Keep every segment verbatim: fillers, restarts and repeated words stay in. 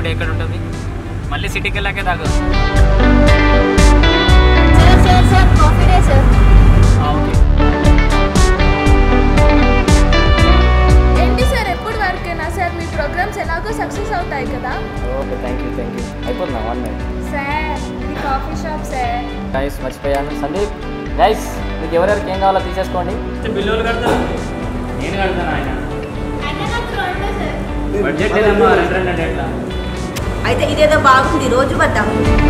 Day ఎక్కడ ఉంటుంది? మళ్ళీ సిటీకి వెళ్ళాకే తాగు. Sir sir sir coffee day sir. Okay ఏంటి సార్ ఎప్పుడు వరకేనా సార్? మీ ప్రోగ్రామ్స్ ఎలాగో సక్సెస్ అవుతాయి కదా. Okay thank you thank you అయిపోతుందా వన్ మినిట్ సార్ ఇది కాఫీ షాప్ సార్. గైస్ మర్చిపోయాను. సందీప్ గైస్ మీకు ఎవరెవరికి ఏం కావాలో తీసేసుకోండి. బిల్లులు కడతాను నేను కడతాను. ఆయన బడ్జెట్ లేదమ్మా రెండు రెండు అంటే ఎట్లా? అయితే ఇదేదో బాగుంది రోజు వద్దాం.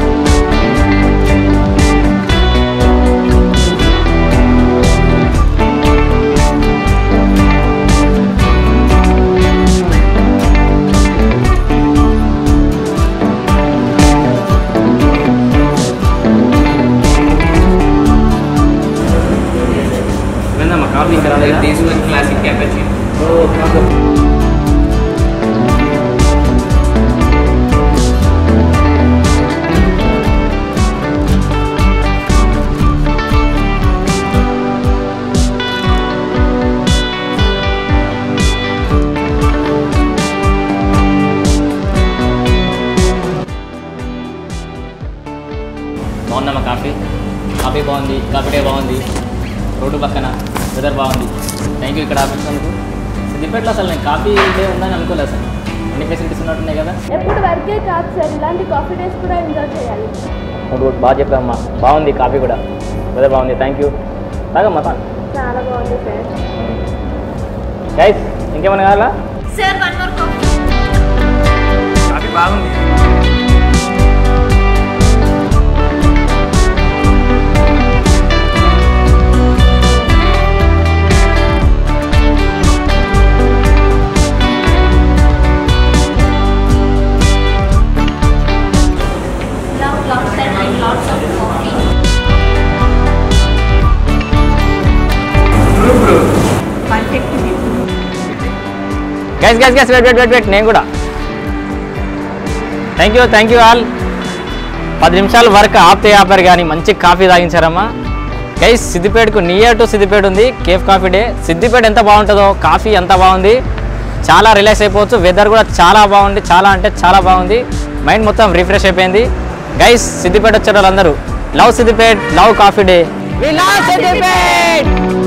ఏందమ్మా కాఫీ ఇంకా రాలేదు? తీసుకుని క్లాసిక్ క్యాపచినో. ఓ కాఫీ బాగుందమ్మా కాఫీ. కాఫీ బాగుంది, కాఫీ డే బాగుంది, రోడ్డు పక్కన వెదర్ బాగుంది. థ్యాంక్ యూ ఇక్కడ ఆపించినందుకు. సిద్దిపేటలో అసలు నేను కాఫీ డే ఉందని అనుకోలేదు సార్. అన్ని ఫెసిలిటీస్ ఉన్నట్టున్నాయి కదా. ఎప్పుడు వరకే కాదు సార్, ఇలాంటి కాఫీ డేస్ కూడా ఎంజాయ్ చేయాలి. గుడ్ బాగా చెప్పామ్మా. బాగుంది కాఫీ కూడా, వెదర్ బాగుంది. Thank you. తాగమ్మా తా. చాలా బాగుంది సార్. గైస్ ఇంకేమైనా కావాలా? Sir one more coffee. Coffee బాగుంది. Guys guys guys wait wait wait wait నేను కూడా thank you thank you all. పది నిమిషాలు వర్క్ ఆపితే ఆపారు కానీ మంచి కాఫీ తాగించారమ్మా. గైస్ సిద్దిపేటకు నియర్ టు సిద్దిపేట ఉంది కేఫ్ కాఫీ డే. సిద్దిపేట ఎంత బాగుంటుందో కాఫీ ఎంత బాగుంది. చాలా రిలాక్స్ అయిపోవచ్చు. వెదర్ కూడా చాలా బాగుంది, చాలా అంటే చాలా బాగుంది. మైండ్ మొత్తం రిఫ్రెష్ అయిపోయింది. గైస్ సిద్దిపేట వచ్చే వాళ్ళందరూ love Siddipet, love coffee day. We love Siddipet.